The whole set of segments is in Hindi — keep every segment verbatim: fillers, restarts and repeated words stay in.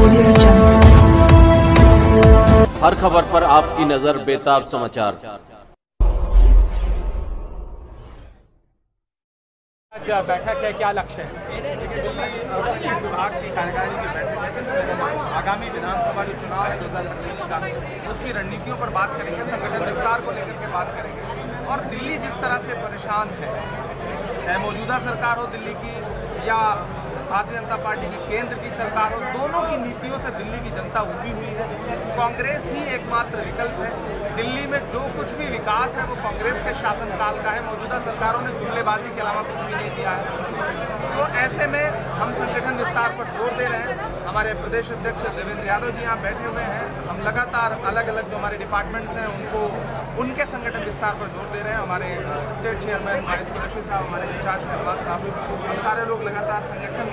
हर खबर पर आपकी नजर बेताब समाचार। बैठक है, क्या लक्ष्य है? दिल्ली विभाग की कार्यकारिणी की बैठक है जिसमें आगामी विधानसभा जो चुनाव है दो हज़ार पच्चीस का, उसकी रणनीतियों पर बात करेंगे, संगठन विस्तार को लेकर के बात करेंगे। और दिल्ली जिस तरह से परेशान है, चाहे मौजूदा सरकार हो दिल्ली की या भारतीय जनता पार्टी की केंद्र की सरकार हो, दोनों की नीतियों से दिल्ली की जनता उबी हुई है। कांग्रेस ही एकमात्र विकल्प है। दिल्ली में जो कुछ भी विकास है वो कांग्रेस के शासनकाल का है। मौजूदा सरकारों ने जुमलेबाजी के अलावा कुछ भी नहीं किया है। तो ऐसे में हम संगठन विस्तार पर जोर दे रहे हैं। हमारे प्रदेश अध्यक्ष देवेंद्र यादव जी यहाँ बैठे हुए हैं। हम लगातार अलग अलग जो हमारे डिपार्टमेंट्स हैं उनको उनके संगठन विस्तार पर जोर दे रहे हैं। हमारे स्टेट चेयरमैन आदित्य कुरैशी साहब, हमारे इंचार्ज शहबाज साहब, हम सारे लोग लगातार संगठन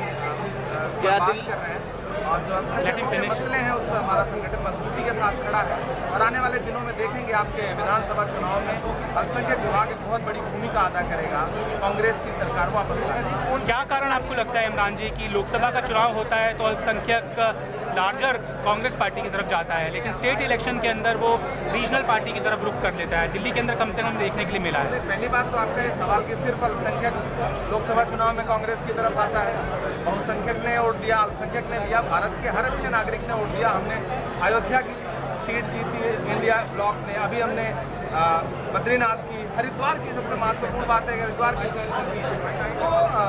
क्या बात कर रहे हैं और जो अल्पसंख्यकों के मसले हैं उस पर हमारा संगठन मजबूती के साथ खड़ा है। और आने वाले दिनों में देखेंगे आपके विधानसभा चुनाव में अल्पसंख्यक विभाग एक बहुत बड़ी भूमिका अदा करेगा कांग्रेस की सरकार वापस लाने। क्या कारण आपको लगता है इमरान जी कि लोकसभा का चुनाव होता है तो अल्पसंख्यक लार्जर कांग्रेस पार्टी की तरफ जाता है, लेकिन स्टेट इलेक्शन के अंदर वो रीजनल पार्टी की तरफ रुख कर लेता है? दिल्ली के अंदर कम से कम देखने के लिए मिला है। पहली बात तो आपका ये सवाल कि सिर्फ अल्पसंख्यक लोकसभा चुनाव में कांग्रेस की तरफ आता है। बहुसंख्यक ने वोट दिया, अल्पसंख्यक ने दिया, भारत के हर अच्छे नागरिक ने वोट दिया। हमने अयोध्या की सीट जीती है इंडिया ब्लॉक ने, अभी हमने बद्रीनाथ की, हरिद्वार की सबसे महत्वपूर्ण बात है कि हरिद्वार की सीट जीती। तो आ,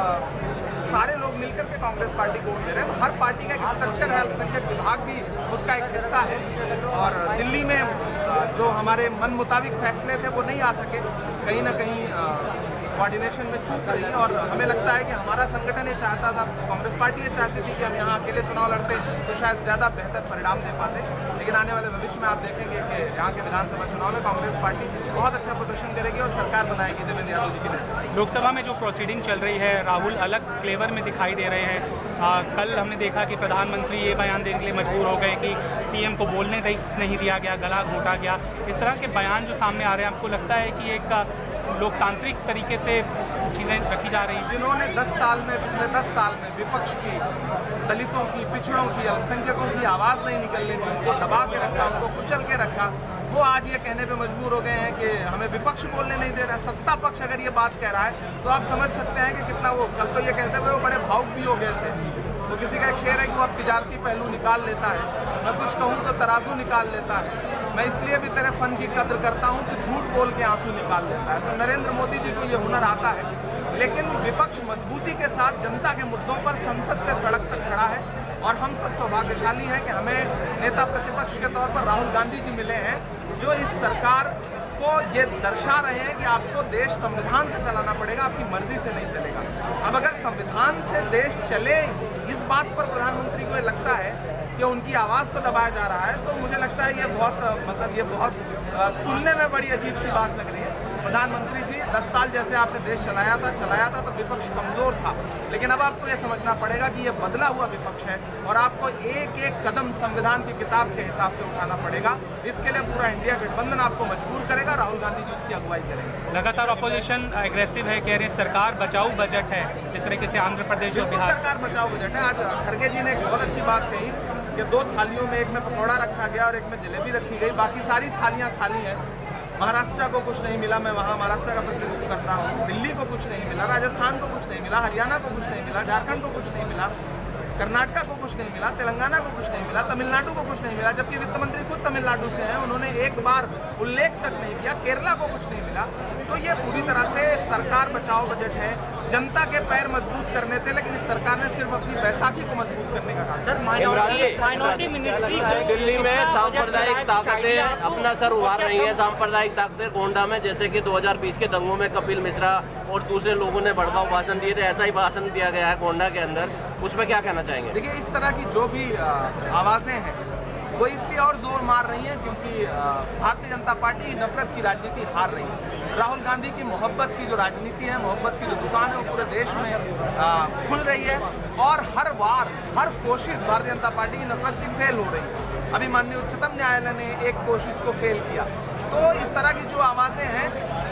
सारे लोग मिलकर के कांग्रेस पार्टी को वोट दे रहे हैं। हर पार्टी का एक स्ट्रक्चर है, अल्पसंख्यक विभाग भी उसका एक हिस्सा है। और दिल्ली में जो हमारे मन मुताबिक फैसले थे वो नहीं आ सके, कहीं ना कहीं कोऑर्डिनेशन में चूक रही है। और हमें लगता है कि हमारा संगठन ये चाहता था, कांग्रेस पार्टी ये चाहती थी कि हम यहाँ अकेले चुनाव लड़ते तो शायद ज़्यादा बेहतर परिणाम दे पाते। लेकिन आने वाले भविष्य में आप देखेंगे कि यहाँ के विधानसभा चुनाव में कांग्रेस पार्टी बहुत अच्छा प्रदर्शन करेगी और सरकार बनाएगी देवेंद्र यादव जी की नेतृत्व। लोकसभा में जो प्रोसीडिंग चल रही है, राहुल अलग फ्लेवर में दिखाई दे रहे हैं। आ, कल हमने देखा कि प्रधानमंत्री ये बयान देने के लिए मजबूर हो गए कि पीएम को बोलने नहीं दिया गया, गला घोटा गया। इस तरह के बयान जो सामने आ रहे हैं, आपको लगता है कि एक लोकतांत्रिक तरीके से चीज़ें रखी जा रही हैं? जिन्होंने दस साल में पिछले दस साल में विपक्ष की, दलितों की, पिछड़ों की, अल्पसंख्यकों की आवाज़ नहीं निकलने दी, उनको दबा के रखा, उनको कुचल के रखा, वो आज ये कहने पे मजबूर हो गए हैं कि हमें विपक्ष बोलने नहीं दे रहा। सत्ता पक्ष अगर ये बात कह रहा है तो आप समझ सकते हैं कि कितना वो, कल तो ये कहते हुए वो बड़े भावुक भी हो गए थे। तो किसी का एक शेर है कि वो अब तिजारती पहलू निकाल लेता है, मैं कुछ कहूँ तो तराजू निकाल लेता है, मैं इसलिए भी तेरे फन की कद्र करता हूँ तो झूठ बोल के आंसू निकाल लेता है। तो नरेंद्र मोदी जी को ये हुनर आता है। लेकिन विपक्ष मजबूती के साथ जनता के मुद्दों पर संसद से सड़क तक खड़ा है। और हम सब सौभाग्यशाली हैं कि हमें नेता प्रतिपक्ष के तौर पर राहुल गांधी जी मिले हैं, जो इस सरकार को ये दर्शा रहे हैं कि आपको देश संविधान से चलाना पड़ेगा, आपकी मर्जी से नहीं चलेगा। अब अगर संविधान से देश चले, इस बात पर प्रधानमंत्री को ये लगता है कि उनकी आवाज़ को दबाया जा रहा है, तो मुझे लगता है ये बहुत मतलब ये बहुत आ, सुनने में बड़ी अजीब सी बात लग रही है। प्रधानमंत्री जी दस साल जैसे आपने देश चलाया था चलाया था तो विपक्ष कमज़ोर था, लेकिन अब आपको ये समझना पड़ेगा कि ये बदला हुआ विपक्ष है और आपको एक एक कदम संविधान की किताब के हिसाब से उठाना पड़ेगा। इसके लिए पूरा इंडिया गठबंधन आपको मजबूर करेगा, राहुल गांधी जी उसकी अगुवाई करेंगे। लगातार अपोजिशन एग्रेसिव है, कह रहे हैं सरकार बचाओ बजट है, जिस तरीके से आंध्र प्रदेश और बिहार सरकार बचाओ बजट है। आज खड़गे जी ने एक बहुत अच्छी बात कही कि दो थालियों में, एक में पकौड़ा रखा गया और एक में जलेबी रखी गई, बाकी सारी थालियाँ खाली हैं। महाराष्ट्र को कुछ नहीं मिला, मैं वहाँ महाराष्ट्र का प्रतिनिधित्व करता हूँ। दिल्ली को कुछ नहीं मिला, राजस्थान को कुछ नहीं मिला, हरियाणा को कुछ नहीं मिला, झारखंड को कुछ नहीं मिला, कर्नाटक को कुछ नहीं मिला, तेलंगाना को कुछ नहीं मिला, तमिलनाडु को कुछ नहीं मिला, जबकि वित्त मंत्री खुद तमिलनाडु से हैं, उन्होंने एक बार उल्लेख तक नहीं किया। केरला को कुछ नहीं मिला। तो ये पूरी तरह से सरकार बचाओ बजट है। जनता के पैर मजबूत करने थे, लेकिन इस सरकार ने सिर्फ अपनी बैसाखी को मजबूत करने का काम। सर माइनॉरिटी मिनिस्ट्री दिल्ली में सांप्रदायिक ताकतें अपना सर उभार रही है। सांप्रदायिक ताकतें गोंडा में, जैसे कि दो हज़ार बीस के दंगों में कपिल मिश्रा और दूसरे लोगों ने भड़काऊ भाषण दिए थे, ऐसा ही भाषण दिया गया है गोंडा के अंदर। उस पर क्या कहना चाहेंगे? देखिए, इस तरह की जो भी आवाज़ें हैं वो इसलिए और जोर मार रही हैं क्योंकि भारतीय जनता पार्टी नफरत की राजनीति हार रही है। राहुल गांधी की मोहब्बत की जो राजनीति है, मोहब्बत की जो दुकान है, वो पूरे देश में आ, खुल रही है और हर बार हर कोशिश भारतीय जनता पार्टी की नफरत की फेल हो रही है। अभी माननीय उच्चतम न्यायालय ने एक कोशिश को फेल किया। तो इस तरह की जो आवाज़ें हैं,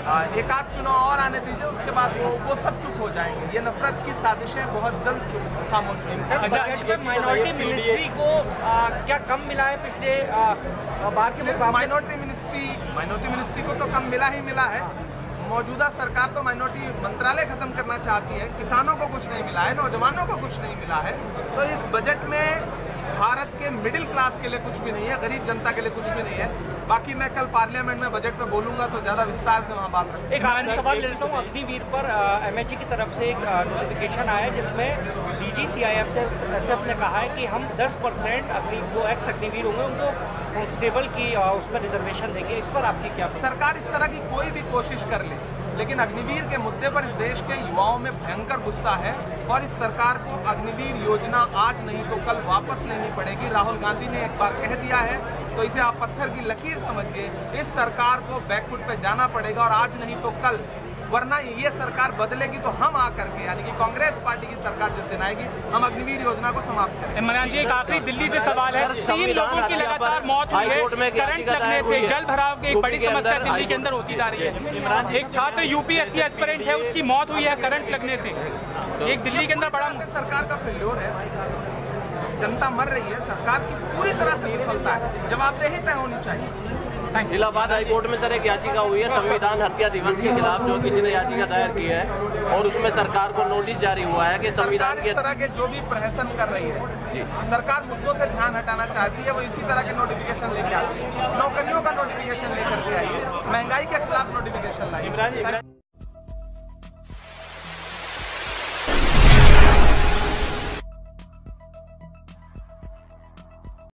एक आध चुनाव और आने दीजिए, उसके बाद वो वो सब चुप हो जाएंगे। ये नफरत की साजिशें बहुत जल्द चुप खामोश होंगी। माइनॉरिटी मिनिस्ट्री को आ, क्या कम मिला है पिछले आ, बार के मुकाबले? माइनॉरिटी मिनिस्ट्री माइनॉरिटी मिनिस्ट्री को तो कम मिला ही मिला है। मौजूदा सरकार तो माइनॉरिटी मंत्रालय खत्म करना चाहती है। किसानों को कुछ नहीं मिला है, नौजवानों को कुछ नहीं मिला है। तो इस बजट में भारत के मिडिल क्लास के लिए कुछ भी नहीं है, गरीब जनता के लिए कुछ भी नहीं है। बाकी मैं कल पार्लियामेंट में बजट पे बोलूंगा तो ज़्यादा विस्तार से वहाँ बात करूँगा। एक आखिरी सवाल ले लेता हूँ। अग्निवीर पर एमएचए की तरफ से एक नोटिफिकेशन आया है जिसमें डीजी सीआईएफ से एसएफ ने कहा है कि हम दस परसेंट अग्नि जो एक्स अग्निवीर होंगे उनको कांस्टेबल की उस पर रिजर्वेशन देंगे। इस पर आपकी क्या? सरकार इस तरह की कोई भी कोशिश कर ले, लेकिन अग्निवीर के मुद्दे पर इस देश के युवाओं में भयंकर गुस्सा है और इस सरकार को अग्निवीर योजना आज नहीं तो कल वापस लेनी पड़ेगी। राहुल गांधी ने एक बार कह दिया है तो इसे आप पत्थर की लकीर समझिए। इस सरकार को बैकफुट पे जाना पड़ेगा और आज नहीं तो कल, वरना ये सरकार बदलेगी तो हम आकर के, यानी कि कांग्रेस पार्टी की सरकार जिस दिन आएगी, हम अग्निवीर योजना को समाप्त करेंगे। इमरान जी, एक आखिरी दिल्ली से सवाल है। तीन लोगों की लगातार मौत हुई है करंट लगने से। जल भराव की एक बड़ी समस्या दिल्ली के अंदर होती जा रही है। एक छात्र यूपीएससी एस्पिरेंट है, उसकी मौत हुई है करंट लगने से। एक दिल्ली के अंदर बड़ा सरकार का फेल्योर है, जनता मर रही है, सरकार की पूरी तरह से विफलता है, जवाबदेही तय होनी चाहिए। इलाहाबाद हाईकोर्ट में सर एक याचिका हुई है संविधान हत्या दिवस के खिलाफ, जो किसी ने याचिका दायर की है और उसमें सरकार को नोटिस जारी हुआ है कि संविधान के तरह के जो भी प्रहसन कर रही है, सरकार मुद्दों से ध्यान हटाना चाहती है, वो इसी तरह के नोटिफिकेशन लेके आती है। नौकरियों का नोटिफिकेशन लेकर के आई है, महंगाई के खिलाफ नोटिफिकेशन लाई।